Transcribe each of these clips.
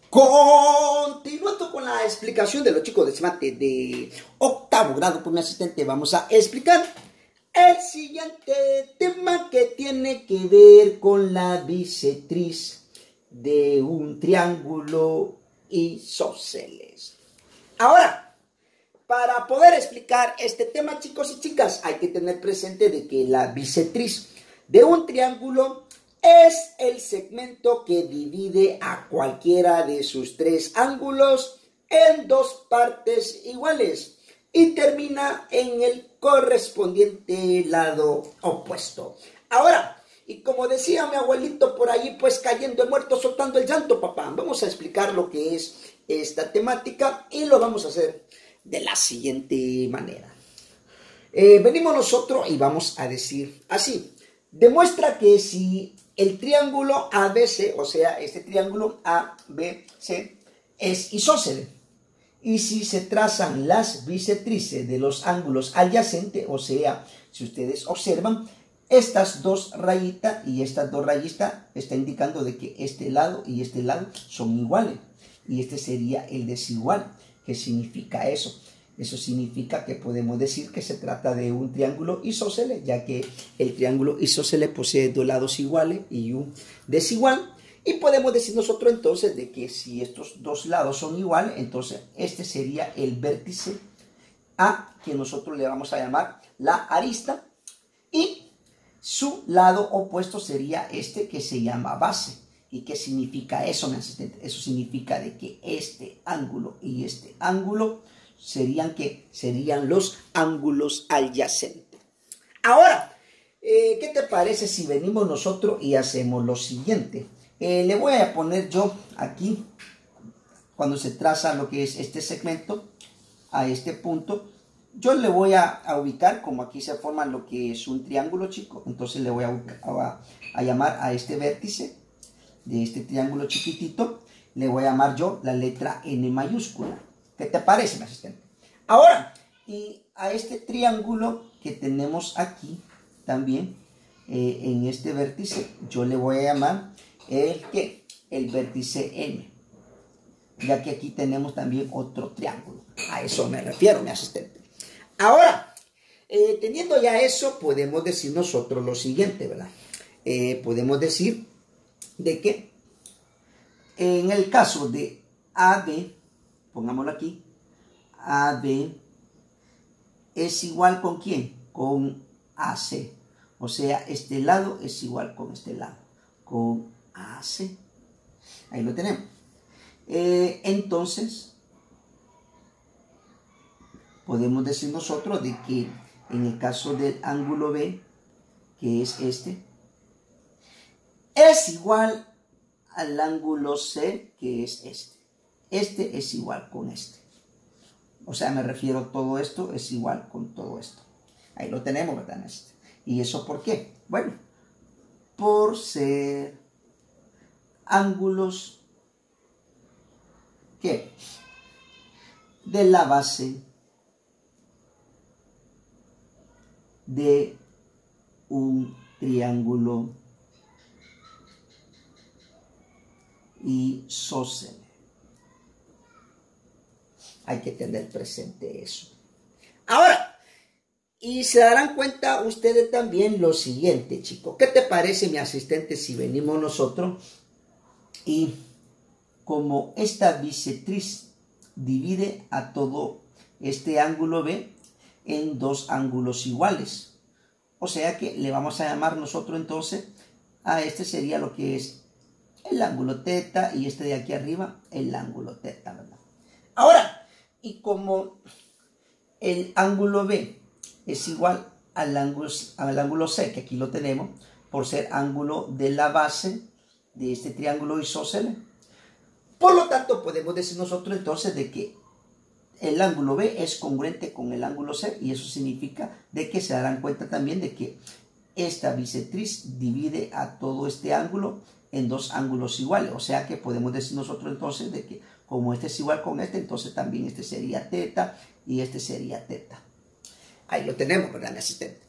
Continuando con la explicación de los chicos de mate de octavo grado por mi asistente, vamos a explicar el siguiente tema que tiene que ver con la bisectriz de un triángulo isósceles. Ahora, para poder explicar este tema, chicos y chicas, hay que tener presente de que la bisectriz de un triángulo es el segmento que divide a cualquiera de sus tres ángulos en dos partes iguales y termina en el correspondiente lado opuesto. Ahora, y como decía mi abuelito por ahí, pues cayendo de muerto, soltando el llanto, papá, vamos a explicar lo que es esta temática y lo vamos a hacer de la siguiente manera. Venimos nosotros y vamos a decir así: demuestra que si el triángulo ABC, o sea, este triángulo ABC, es isósceles, y si se trazan las bisectrices de los ángulos adyacentes, o sea, si ustedes observan, estas dos rayitas y estas dos rayitas están indicando de que este lado y este lado son iguales, y este sería el desigual. ¿Qué significa eso? Eso significa que podemos decir que se trata de un triángulo isósceles, ya que el triángulo isósceles posee dos lados iguales y un desigual. Y podemos decir nosotros entonces de que si estos dos lados son iguales, entonces este sería el vértice A, que nosotros le vamos a llamar la arista, y su lado opuesto sería este, que se llama base. ¿Y qué significa eso, mi asistente? Eso significa de que este ángulo y este ángulo serían los ángulos adyacentes. Ahora, ¿qué te parece si venimos nosotros y hacemos lo siguiente? Le voy a poner yo aquí, cuando se traza lo que es este segmento, a este punto, yo le voy a ubicar, como aquí se forma lo que es un triángulo, chico, entonces le voy a llamar a este vértice de este triángulo chiquitito, le voy a llamar yo la letra N mayúscula. ¿Qué te parece, mi asistente? Ahora, y a este triángulo que tenemos aquí también, en este vértice, yo le voy a llamar el vértice N, ya que aquí tenemos también otro triángulo. A eso me refiero, mi asistente. Ahora, teniendo ya eso, podemos decir nosotros lo siguiente, ¿verdad? Podemos decir de que en el caso de AB, pongámoslo aquí, AB es igual ¿con quién? Con AC. O sea, este lado es igual con este lado, con AC. Ahí lo tenemos. Entonces, podemos decir nosotros de que en el caso del ángulo B, que es este, es igual al ángulo C, que es este. Este es igual con este. O sea, me refiero a todo esto es igual con todo esto. Ahí lo tenemos, ¿verdad? ¿Y eso por qué? Bueno, por ser ángulos ¿qué? De la base de un triángulo isósceles. Hay que tener presente eso. Ahora, y se darán cuenta ustedes también lo siguiente, chicos. ¿Qué te parece, mi asistente, si venimos nosotros y como esta bisectriz divide a todo este ángulo B en dos ángulos iguales? O sea que le vamos a llamar nosotros entonces a este sería lo que es el ángulo teta y este de aquí arriba el ángulo teta, ¿verdad? Ahora, y como el ángulo B es igual al ángulo C, que aquí lo tenemos, por ser ángulo de la base de este triángulo isósceles, por lo tanto podemos decir nosotros entonces de que el ángulo B es congruente con el ángulo C, y eso significa de que se darán cuenta también de que esta bisectriz divide a todo este ángulo en dos ángulos iguales. O sea que podemos decir nosotros entonces de que como este es igual con este, entonces también este sería teta y este sería teta. Ahí lo tenemos, ¿verdad, mi asistente?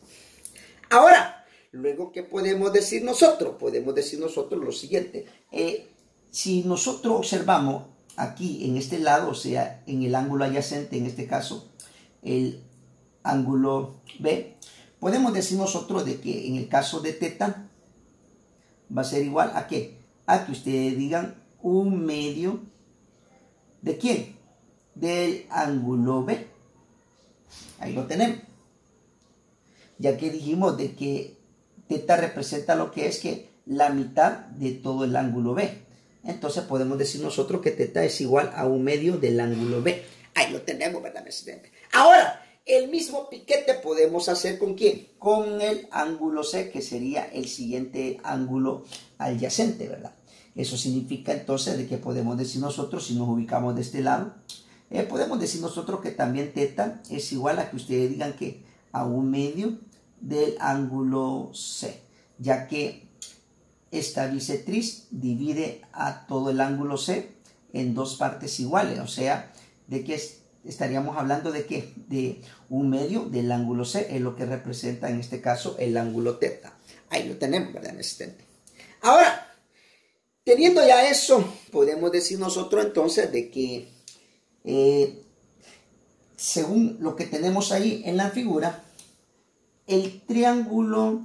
Ahora, luego, ¿qué podemos decir nosotros? Podemos decir nosotros lo siguiente. si nosotros observamos aquí en este lado, o sea, en el ángulo adyacente, en este caso, el ángulo B, podemos decir nosotros de que en el caso de teta va a ser igual a ¿qué? A que ustedes digan 1/2 ¿de quién? Del ángulo B. Ahí lo tenemos. Ya que dijimos de que teta representa lo que es que la mitad de todo el ángulo B. Entonces podemos decir nosotros que teta es igual a 1/2 del ángulo B. Ahí lo tenemos, ¿verdad, mi asistente? Ahora, el mismo piquete podemos hacer ¿con quién? Con el ángulo C, que sería el siguiente ángulo adyacente, ¿verdad? Eso significa entonces de que podemos decir nosotros, si nos ubicamos de este lado, podemos decir nosotros que también teta es igual a que ustedes digan que a 1/2 del ángulo C, ya que esta bisectriz divide a todo el ángulo C en dos partes iguales, o sea, de que estaríamos hablando de que de 1/2 del ángulo C es lo que representa en este caso el ángulo teta. Ahí lo tenemos, ¿verdad, mi asistente? Ahora, teniendo ya eso, podemos decir nosotros entonces de que según lo que tenemos ahí en la figura, el triángulo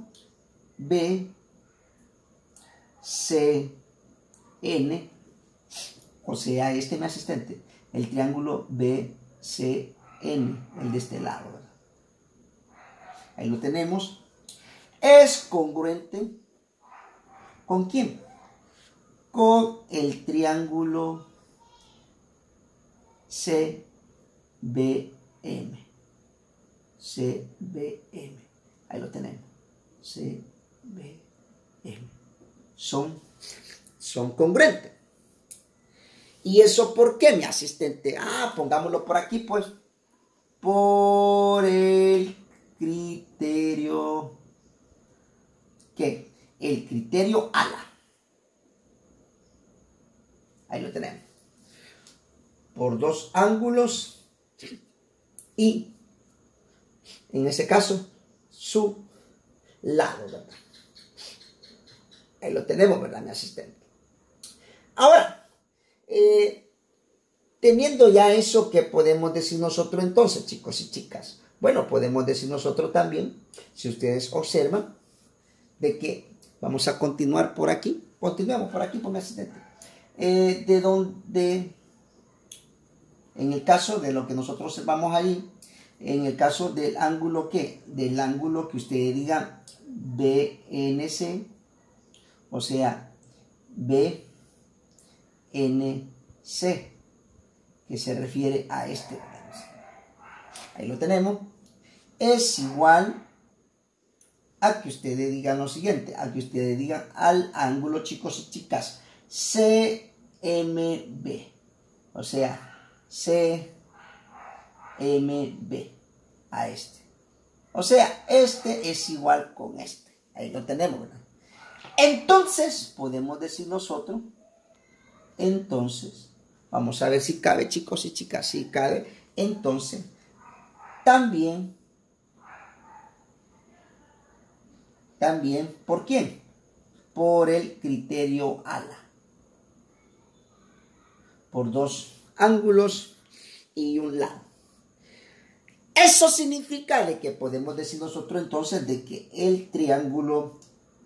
BCN, o sea, este mi asistente, el triángulo BCN, el de este lado, ¿verdad? Ahí lo tenemos. Es congruente ¿con quién? Con el triángulo CBM. CBM. Ahí lo tenemos. CBM. Son congruentes. ¿Y eso por qué, mi asistente? Pongámoslo por aquí, pues. Por el criterio. ¿Qué? El criterio ALA. Ahí lo tenemos. Por dos ángulos y, en ese caso, su lado, ¿verdad? Ahí lo tenemos, ¿verdad, mi asistente? Ahora, teniendo ya eso, ¿qué podemos decir nosotros entonces, chicos y chicas? Bueno, podemos decir nosotros también, si ustedes observan, de que vamos a continuar por aquí. Continuamos por aquí, por mi asistente. De donde, en el caso de lo que nosotros observamos ahí, en el caso del ángulo ¿qué? Del ángulo que ustedes digan BNC, o sea, BNC, que se refiere a este. Ahí lo tenemos. Es igual a que ustedes digan lo siguiente, a que ustedes digan al ángulo, chicos y chicas, CMB, o sea, CMB a este. O sea, este es igual con este. Ahí lo tenemos, ¿verdad? Entonces, podemos decir nosotros, entonces, vamos a ver si cabe, chicos y chicas, si cabe. Entonces, también, ¿por quién? Por el criterio ALA. Por dos ángulos y un lado. Eso significa de que podemos decir nosotros entonces de que el triángulo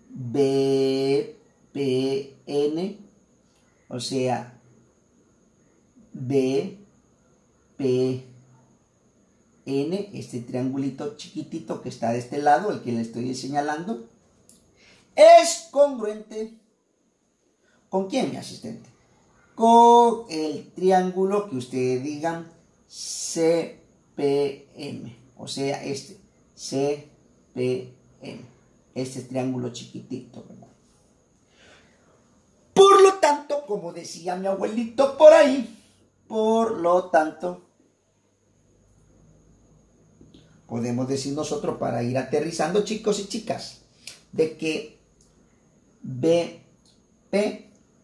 BPN, o sea, BPN, este triangulito chiquitito que está de este lado, el que le estoy señalando, es congruente ¿con quién, mi asistente? Con el triángulo que ustedes digan CPM, o sea, este CPM, este triángulo chiquitito, ¿verdad? Por lo tanto, como decía mi abuelito por ahí, por lo tanto, podemos decir nosotros, para ir aterrizando, chicos y chicas, de que BP,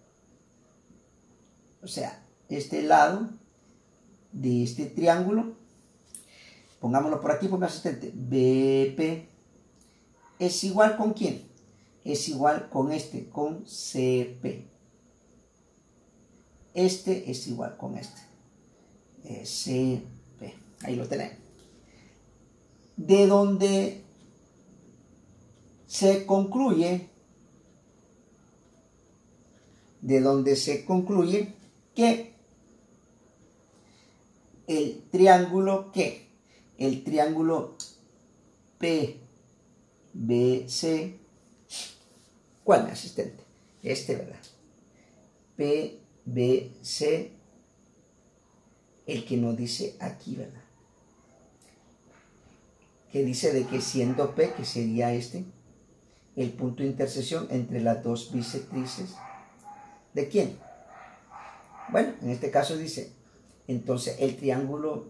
o sea, este lado de este triángulo, pongámoslo por aquí por mi asistente, BP es igual ¿con quién? Es igual con este, con CP. este es igual con este. SP. Ahí lo tenemos. De donde se concluye, que el triángulo PBC, ¿cuál, mi asistente? Este, ¿verdad? PBC, el que nos dice aquí, ¿verdad? Que dice de que siendo P, que sería este, el punto de intersección entre las dos bisectrices, ¿de quién? Bueno, en este caso dice, entonces el triángulo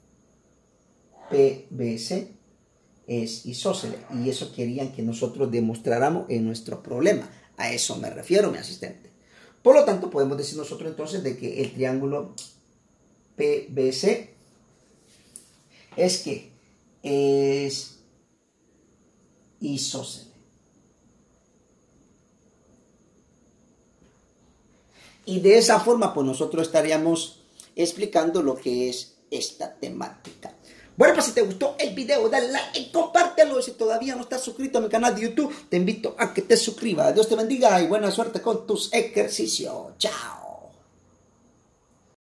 PBC es isósceles, y eso querían que nosotros demostráramos en nuestro problema. A eso me refiero, mi asistente. Por lo tanto, podemos decir nosotros entonces de que el triángulo PBC es isósceles. Y de esa forma, pues nosotros estaríamos explicando lo que es esta temática. Bueno, pues si te gustó el video, dale like y compártelo. Si todavía no estás suscrito a mi canal de YouTube, te invito a que te suscribas. Dios te bendiga y buena suerte con tus ejercicios. Chao.